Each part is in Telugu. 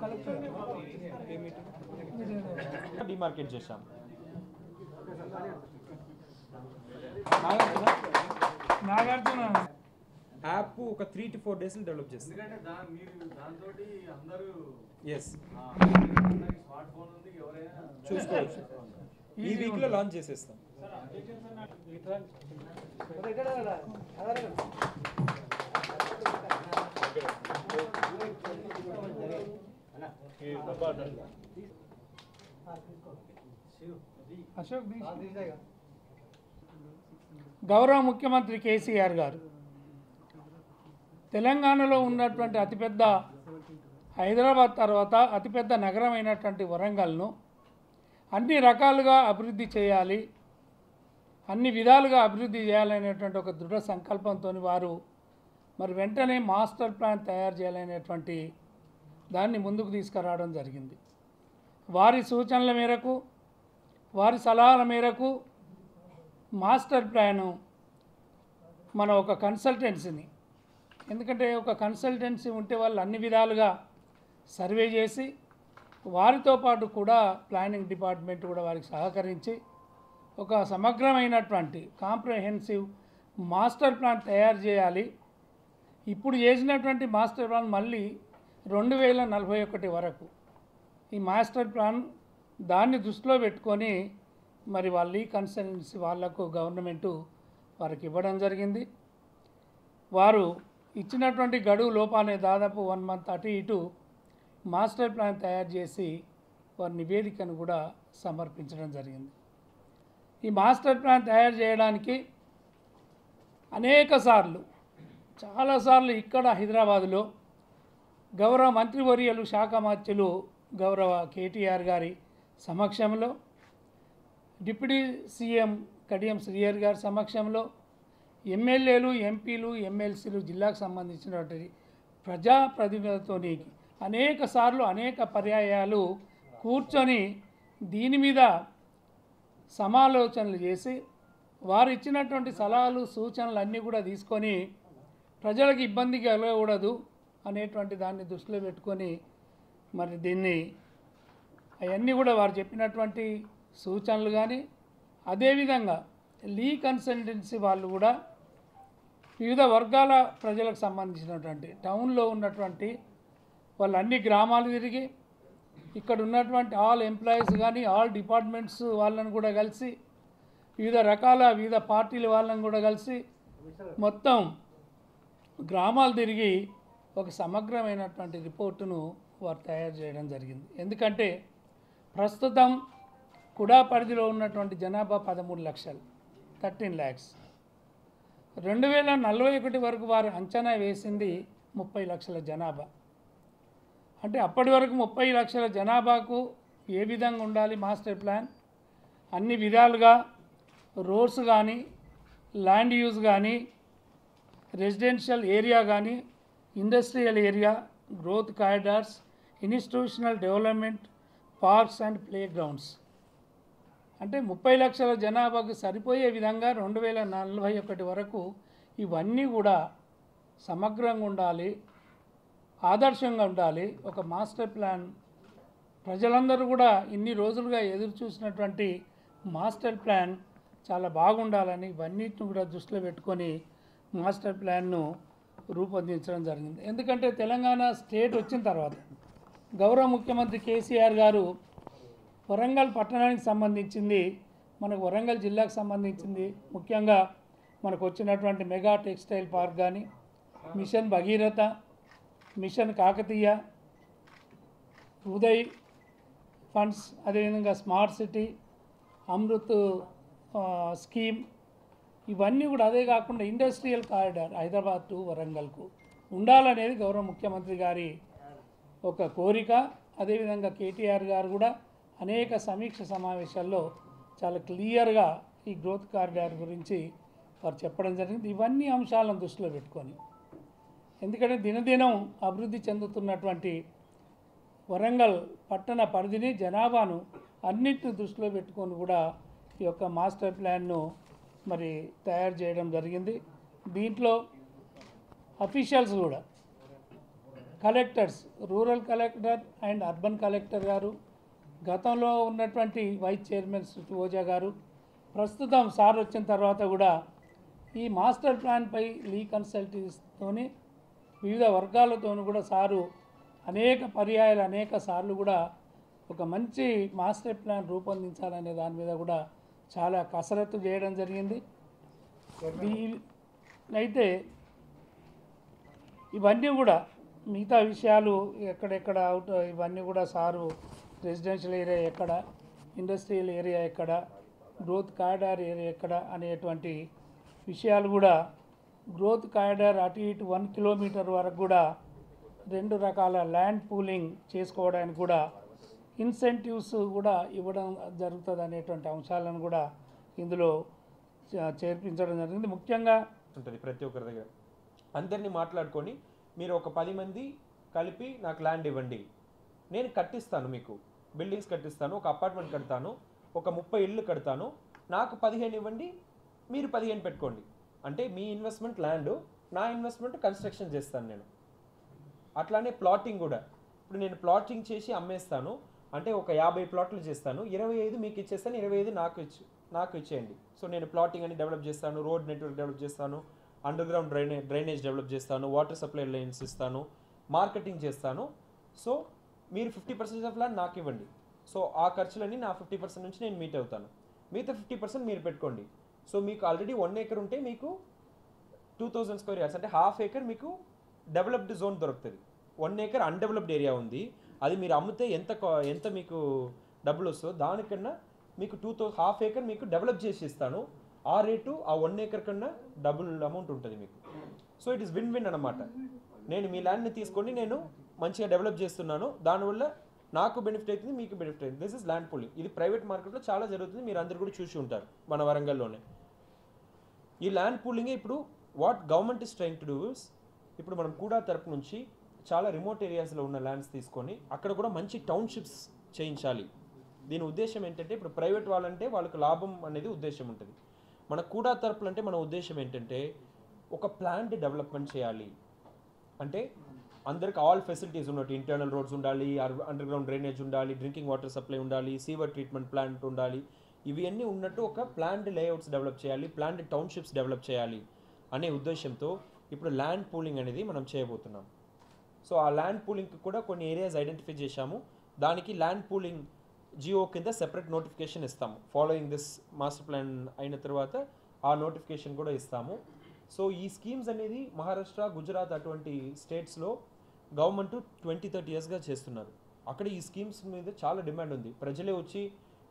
డిమార్కెట్ చేశాం. నాగార్జున యాప్ ఒక 3 to 4 days డెవలప్ చేస్తాం. చూసుకోవచ్చు. ఈ వీక్ లో లాంచ్ చేసేస్తాం. అశోక్ గౌరవ ముఖ్యమంత్రి కేసీఆర్ గారు తెలంగాణలో ఉన్నటువంటి అతిపెద్ద హైదరాబాద్ తర్వాత అతిపెద్ద నగరమైనటువంటి వరంగల్ను అన్ని రకాలుగా అభివృద్ధి చేయాలి, అన్ని విధాలుగా అభివృద్ధి చేయాలనేటువంటి ఒక దృఢ సంకల్పంతో వారు మరి వెంటనే మాస్టర్ ప్లాన్ తయారు చేయాలనేటువంటి దాన్ని ముందుకు తీసుకురావడం జరిగింది. వారి సూచనల మేరకు, వారి సలహాల మేరకు మాస్టర్ ప్లాను మన ఒక కన్సల్టెన్సీని, ఎందుకంటే ఒక కన్సల్టెన్సీ ఉంటే వాళ్ళు అన్ని విధాలుగా సర్వే చేసి వారితో పాటు కూడా ప్లానింగ్ డిపార్ట్మెంట్ కూడా వారికి సహకరించి ఒక సమగ్రమైనటువంటి కాంప్రహెన్సివ్ మాస్టర్ ప్లాన్ తయారు చేయాలి. ఇప్పుడు చేసినటువంటి మాస్టర్ ప్లాన్ మళ్ళీ 2041 వరకు ఈ మాస్టర్ ప్లాన్ దాన్ని దృష్టిలో పెట్టుకొని మరి వాళ్ళు ఈ కన్సల్టెన్సీ వాళ్లకు గవర్నమెంటు వారికి ఇవ్వడం జరిగింది. వారు ఇచ్చినటువంటి గడువు లోపానే దాదాపు 1 month అటు ఇటు మాస్టర్ ప్లాన్ తయారు చేసి వారి నివేదికను కూడా సమర్పించడం జరిగింది. ఈ మాస్టర్ ప్లాన్ తయారు చేయడానికి చాలాసార్లు ఇక్కడ హైదరాబాదులో గౌరవ మంత్రివర్యులు శాఖ మంత్రులు గౌరవ కేటీఆర్ గారి సమక్షంలో, డిప్యూటీ సీఎం కడియం శ్రీహరి గారి సమక్షంలో, ఎమ్మెల్యేలు, ఎంపీలు, ఎమ్మెల్సీలు, జిల్లాకు సంబంధించినటువంటి ప్రజాప్రతినిధులతో అనేక పర్యాయాలు కూర్చొని దీని మీద సమాలోచనలు చేసి వారు ఇచ్చినటువంటి సలహాలు సూచనలు అన్నీ కూడా తీసుకొని ప్రజలకు ఇబ్బంది కలగకూడదు అనేటువంటి దాన్ని దృష్టిలో పెట్టుకొని మరి దీన్ని అవన్నీ కూడా వారు చెప్పినటువంటి సూచనలు కానీ, అదేవిధంగా లీ కన్సల్టెన్సీ వాళ్ళు కూడా వివిధ వర్గాల ప్రజలకు సంబంధించినటువంటి టౌన్లో ఉన్నటువంటి వాళ్ళు అన్ని గ్రామాలు తిరిగి ఇక్కడ ఉన్నటువంటి ఆల్ ఎంప్లాయీస్ కానీ ఆల్ డిపార్ట్మెంట్స్ వాళ్ళని కూడా కలిసి వివిధ పార్టీల వాళ్ళని కూడా కలిసి మొత్తం గ్రామాలు తిరిగి ఒక సమగ్రమైనటువంటి రిపోర్టును వారు తయారు చేయడం జరిగింది. ఎందుకంటే ప్రస్తుతం కుడా పరిధిలో ఉన్నటువంటి జనాభా 13 లక్షలు, 13 lakhs. 2041 వరకు వారు అంచనా వేసింది 30 లక్షల జనాభా. అంటే అప్పటి వరకు 30 లక్షల జనాభాకు ఏ విధంగా ఉండాలి మాస్టర్ ప్లాన్, అన్ని విధాలుగా రోడ్స్ కానీ, ల్యాండ్ యూజ్ కానీ, రెసిడెన్షియల్ ఏరియా కానీ, industrial area, growth corridors, institutional development, parks and playgrounds, అంటే 30 లక్షల జనాభాకు సరిపోయే విధంగా 2041 వరకు ఇవన్నీ కూడా సమగ్రంగా ఉండాలి, ఆదర్శంగా ఉండాలి. ఒక మాస్టర్ ప్లాన్ ప్రజలందరూ కూడా ఇన్ని రోజులుగా ఎదురు చూసినటువంటి మాస్టర్ ప్లాన్ చాలా బాగుండాలని ఇవన్నిటిని కూడా దృష్టిలో పెట్టుకొని మాస్టర్ ప్లాన్ను రూపొందించడం జరిగింది. ఎందుకంటే తెలంగాణ స్టేట్ వచ్చిన తర్వాత గౌరవ ముఖ్యమంత్రి కేసీఆర్ గారు వరంగల్ పట్టణానికి సంబంధించింది, మనకు వరంగల్ జిల్లాకు సంబంధించింది, ముఖ్యంగా మనకు వచ్చినటువంటి మెగా టెక్స్టైల్ పార్క్ కానీ, mission Bhagiratha, mission Kakatiya, Uday funds, అదేవిధంగా స్మార్ట్ సిటీ, అమృత్ స్కీమ్, ఇవన్నీ కూడా, అదే కాకుండా ఇండస్ట్రియల్ కారిడార్ హైదరాబాద్ టు వరంగల్కు ఉండాలనేది గౌరవ ముఖ్యమంత్రి గారి ఒక కోరిక. అదేవిధంగా కేటీఆర్ గారు కూడా అనేక సమీక్ష సమావేశాల్లో చాలా క్లియర్గా ఈ గ్రోత్ కారిడార్ గురించి వారు చెప్పడం జరిగింది. ఇవన్నీ అంశాలను దృష్టిలో పెట్టుకొని, ఎందుకంటే దినదినం అభివృద్ధి చెందుతున్నటువంటి వరంగల్ పట్టణ పరిధిని, జనాభాను అన్నింటిని దృష్టిలో పెట్టుకొని కూడా ఈ యొక్క మాస్టర్ ప్లాన్ను మరి తయారు చేయడం జరిగింది. దీంట్లో అఫీషియల్స్ కూడా collectors, rural collector and urban collector గారు, గతంలో ఉన్నటువంటి వైస్ చైర్మన్ ఓజా గారు, ప్రస్తుతం సార్ వచ్చిన తర్వాత కూడా ఈ మాస్టర్ ప్లాన్పై లీ కన్సల్టెన్సీతోని వివిధ వర్గాలతోనూ కూడా సారు అనేక పర్యాయాలు అనేక సార్లు కూడా ఒక మంచి మాస్టర్ ప్లాన్ రూపొందించాలనే దాని మీద కూడా చాలా కసరత్తు చేయడం జరిగింది. అయితే ఇవన్నీ కూడా మిగతా విషయాలు ఎక్కడెక్కడ అవుట్ ఇవన్నీ కూడా సారు రెసిడెన్షియల్ ఏరియా ఎక్కడ, ఇండస్ట్రియల్ ఏరియా ఎక్కడ, గ్రోత్ కారిడార్ ఏరియా ఎక్కడ అనేటువంటి విషయాలు కూడా గ్రోత్ కారిడార్ అటు ఇటు 1 కిలోమీటర్ వరకు కూడా 2 రకాల ల్యాండ్ పూలింగ్ చేసుకోవడానికి కూడా ఇన్సెంటివ్స్ కూడా ఇవ్వడం జరుగుతుంది అనేటువంటి అంశాలను కూడా ఇందులో చేర్పించడం జరిగింది. ముఖ్యంగా ఉంటుంది ప్రతి ఒక్కరి దగ్గర అందరినీ మాట్లాడుకొని మీరు ఒక 10 మంది కలిపి నాకు ల్యాండ్ ఇవ్వండి, నేను కట్టిస్తాను, మీకు బిల్డింగ్స్ కట్టిస్తాను, ఒక అపార్ట్మెంట్ కడతాను, ఒక 30 ఇళ్ళు కడతాను, నాకు 15 ఇవ్వండి, మీరు 15 పెట్టుకోండి. అంటే మీ ఇన్వెస్ట్మెంట్ ల్యాండ్, నా ఇన్వెస్ట్మెంట్ కన్స్ట్రక్షన్ చేస్తాను నేను. అట్లానే ప్లాటింగ్ కూడా, ఇప్పుడు నేను ప్లాటింగ్ చేసి అమ్మేస్తాను అంటే ఒక 50 ప్లాట్లు చేస్తాను, 25 మీకు ఇచ్చేస్తాను, 25 నాకు ఇచ్చేయండి. సో నేను ప్లాటింగ్ అని డెవలప్ చేస్తాను, రోడ్ నెట్వర్క్ డెవలప్ చేస్తాను, అండర్ గ్రౌండ్ డ్రైనేజ్ డెవలప్ చేస్తాను, వాటర్ సప్లై లైన్స్ ఇస్తాను, మార్కెటింగ్ చేస్తాను. సో మీరు 50% ఆఫ్ ల్యాండ్ నాకు ఇవ్వండి. సో ఆ ఖర్చులన్నీ నా 50% నుంచి నేను మీట్ అవుతాను, మిగతా 50% మీరు పెట్టుకోండి. సో మీకు ఆల్రెడీ 1 acre ఉంటే మీకు 2000 స్క్వేర్ యార్డ్స్ అంటే హాఫ్ ఏకర్ మీకు డెవలప్డ్ జోన్ దొరుకుతుంది. 1 acre అన్డెవలప్డ్ ఏరియా ఉంది, అది మీరు అమ్మితే ఎంత మీకు డబ్బులు వస్తుందో దానికన్నా మీకు హాఫ్ ఏకర్ మీకు డెవలప్ చేసి ఇస్తాను. ఆ రేటు ఆ 1 acre కన్నా డబుల్ అమౌంట్ ఉంటుంది మీకు. So it is win win అనమాట. నేను మీ ల్యాండ్ని తీసుకొని నేను మంచిగా డెవలప్ చేస్తున్నాను, దానివల్ల నాకు బెనిఫిట్ అవుతుంది, మీకు బెనిఫిట్ అవుతుంది. This is land pooling. ఇది ప్రైవేట్ మార్కెట్లో చాలా జరుగుతుంది, మీరు అందరు కూడా చూసి ఉంటారు మన వరంగల్లోనే. ఈ ల్యాండ్ పూలింగే ఇప్పుడు what government is trying to do is, ఇప్పుడు మనం కూడా తరపు నుంచి చాలా రిమోట్ ఏరియాస్లో ఉన్న ల్యాండ్స్ తీసుకొని అక్కడ కూడా మంచి టౌన్షిప్స్ చేయించాలి. దీని ఉద్దేశం ఏంటంటే ఇప్పుడు ప్రైవేట్ వాళ్ళంటే వాళ్ళకి లాభం అనేది ఉద్దేశం ఉంటుంది. మన కూడా తరపులు అంటే మన ఉద్దేశం ఏంటంటే ఒక ప్లాంట్ డెవలప్మెంట్ చేయాలి. అంటే అందరికి ఆల్ ఫెసిలిటీస్ ఉన్నట్టు ఇంటర్నల్ రోడ్స్ ఉండాలి, అండర్ గ్రౌండ్ డ్రైనేజ్ ఉండాలి, డ్రింకింగ్ వాటర్ సప్లై ఉండాలి, సీవర్ ట్రీట్మెంట్ ప్లాంట్ ఉండాలి. ఇవన్నీ ఉన్నట్టు ఒక ప్లాంట్ లేఅవుట్స్ డెవలప్ చేయాలి, ప్లాంట్ టౌన్షిప్స్ డెవలప్ చేయాలి అనే ఉద్దేశంతో ఇప్పుడు ల్యాండ్ పూలింగ్ అనేది మనం చేయబోతున్నాం. సో ఆ ల్యాండ్ పూలింగ్కి కూడా కొన్ని ఏరియాస్ ఐడెంటిఫై చేశాము. దానికి ల్యాండ్ పూలింగ్ జియో కింద సెపరేట్ నోటిఫికేషన్ ఇస్తాము. ఫాలోయింగ్ దిస్ మాస్టర్ ప్లాన్ అయిన తర్వాత ఆ నోటిఫికేషన్ కూడా ఇస్తాము. సో ఈ స్కీమ్స్ అనేది మహారాష్ట్ర, గుజరాత్ అటువంటి స్టేట్స్లో గవర్నమెంట్ 20-30 ఇయర్స్గా చేస్తున్నారు. అక్కడ ఈ స్కీమ్స్ మీద చాలా డిమాండ్ ఉంది. ప్రజలే వచ్చి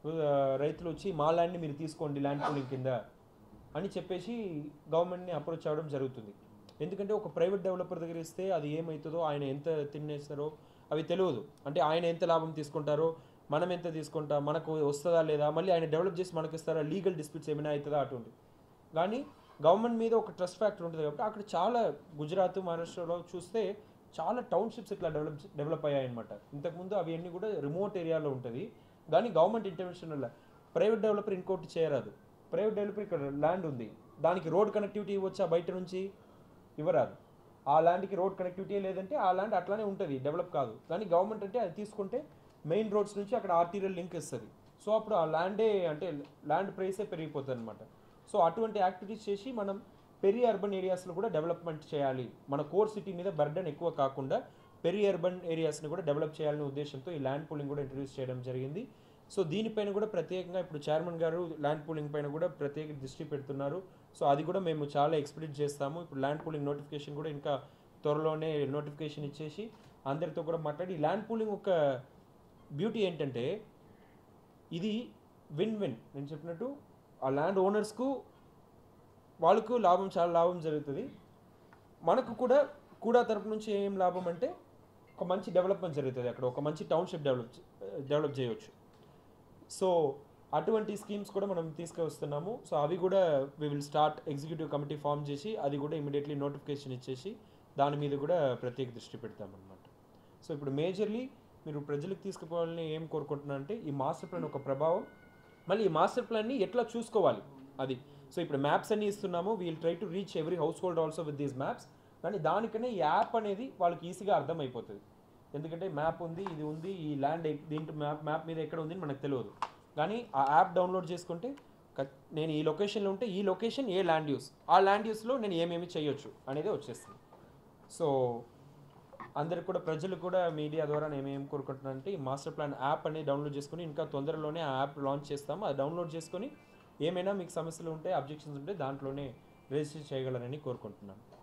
రైతులు వచ్చి మా ల్యాండ్ని మీరు తీసుకోండి ల్యాండ్ పూలింగ్ కింద అని చెప్పేసి గవర్నమెంట్ని అప్రోచ్ అవ్వడం జరుగుతుంది. ఎందుకంటే ఒక ప్రైవేట్ డెవలపర్ దగ్గర ఇస్తే అది ఏమవుతుందో, ఆయన ఎంత తినేస్తారో అవి తెలియదు. అంటే ఆయన ఎంత లాభం తీసుకుంటారో, మనం ఎంత తీసుకుంటాం, మనకు వస్తుందా లేదా, మళ్ళీ ఆయన డెవలప్ చేసి మనకు ఇస్తారా, లీగల్ డిస్ప్యూట్స్ ఏమైనా అవుతుందా అటువంటి. కానీ గవర్నమెంట్ మీద ఒక ట్రస్ట్ ఫ్యాక్టర్ ఉంటుంది కాబట్టి అక్కడ చాలా గుజరాత్, మహారాష్ట్రలో చూస్తే చాలా టౌన్షిప్స్ ఇట్లా డెవలప్ అయ్యాయన్నమాట. ఇంతకుముందు అవి అన్నీ కూడా రిమోట్ ఏరియాలో ఉంటుంది. కానీ గవర్నమెంట్ ఇంటర్వెన్షన్ వల్ల ప్రైవేట్ డెవలపర్ ఇంకోటి చేయరాదు. ప్రైవేట్ డెవలపర్ ఇక్కడ ల్యాండ్ ఉంది, దానికి రోడ్ కనెక్టివిటీ ఇవ్వచ్చా, బయట నుంచి ఇవ్వరాదు. ఆ ల్యాండ్కి రోడ్ కనెక్టివిటీ లేదంటే ఆ ల్యాండ్ అట్లానే ఉంటుంది, డెవలప్ కాదు. కానీ గవర్నమెంట్ అంటే అది తీసుకుంటే మెయిన్ రోడ్స్ నుంచి అక్కడ ఆర్టీరియల్ లింక్ ఇస్తుంది. సో అప్పుడు ఆ ల్యాండే అంటే ల్యాండ్ ప్రైసే పెరిగిపోతుంది అనమాట. సో అటువంటి యాక్టివిటీస్ చేసి మనం పెరి అర్బన్ ఏరియాస్లో కూడా డెవలప్మెంట్ చేయాలి. మన కోర్ సిటీ మీద బర్డెన్ ఎక్కువ కాకుండా పెరి అర్బన్ ఏరియాస్ని కూడా డెవలప్ చేయాలనే ఉద్దేశంతో ఈ ల్యాండ్ పూలింగ్ కూడా ఇంట్రడ్యూస్ చేయడం జరిగింది. సో దీనిపైన కూడా ప్రత్యేకంగా ఇప్పుడు చైర్మన్ గారు ల్యాండ్ పూలింగ్ పైన కూడా ప్రత్యేక దృష్టి పెడుతున్నారు. సో అది కూడా మేము చాలా ఎక్స్పెక్ట్ చేస్తాము. ఇప్పుడు ల్యాండ్ పూలింగ్ నోటిఫికేషన్ కూడా ఇంకా త్వరలోనే నోటిఫికేషన్ ఇచ్చేసి అందరితో కూడా మాట్లాడి, ల్యాండ్ పూలింగ్ ఒక బ్యూటీ ఏంటంటే ఇది విన్ విన్. నేను చెప్పినట్టు ఆ ల్యాండ్ ఓనర్స్కు వాళ్ళకు లాభం, చాలా లాభం జరుగుతుంది. మనకు కూడా తరపు నుంచి ఏం లాభం అంటే ఒక మంచి డెవలప్మెంట్ జరుగుతుంది, అక్కడ ఒక మంచి టౌన్షిప్ డెవలప్ చేయవచ్చు. సో అటువంటి స్కీమ్స్ కూడా మనం తీసుకువస్తున్నాము. సో అవి కూడా we will start executive committee form చేసి అది కూడా ఇమీడియట్లీ నోటిఫికేషన్ ఇచ్చేసి దాని మీద కూడా ప్రత్యేక దృష్టి పెడతామన్నమాట. సో ఇప్పుడు మేజర్లీ మీరు ప్రజలకు తీసుకుపోవాలని ఏం కోరుకుంటున్నా అంటే ఈ మాస్టర్ ప్లాన్ ఒక ప్రభావం, మళ్ళీ ఈ మాస్టర్ ప్లాన్ని ఎట్లా చూసుకోవాలి అది. సో ఇప్పుడు మ్యాప్స్ అన్ని ఇస్తున్నాము, we'll try to reach every household also with these maps. కానీ దానికనే ఈ యాప్ అనేది వాళ్ళకి ఈజీగా అర్థమైపోతుంది. ఎందుకంటే మ్యాప్ ఉంది, ఇది ఉంది, ఈ ల్యాండ్ దీంట్లో మ్యాప్ మీద ఎక్కడ ఉంది మనకు తెలియదు. కానీ ఆ యాప్ డౌన్లోడ్ చేసుకుంటే నేను ఈ లొకేషన్లో ఉంటే ఈ లొకేషన్ ఏ ల్యాండ్ యూస్, ఆ ల్యాండ్ యూస్లో నేను ఏమేమి చేయొచ్చు అనేది వచ్చేస్తుంది. సో అందరికి కూడా, ప్రజలు కూడా మీడియా ద్వారా నేను ఏం కోరుకుంటున్నానంటే ఈ మాస్టర్ ప్లాన్ యాప్ అనేది డౌన్లోడ్ చేసుకొని, ఇంకా తొందరలోనే ఆ యాప్ లాంచ్ చేస్తాము. అది డౌన్లోడ్ చేసుకొని ఏమైనా మీకు సమస్యలు ఉంటే, అబ్జెక్షన్స్ ఉంటే దాంట్లోనే రిజిస్టర్ చేయగలరని కోరుకుంటున్నాను.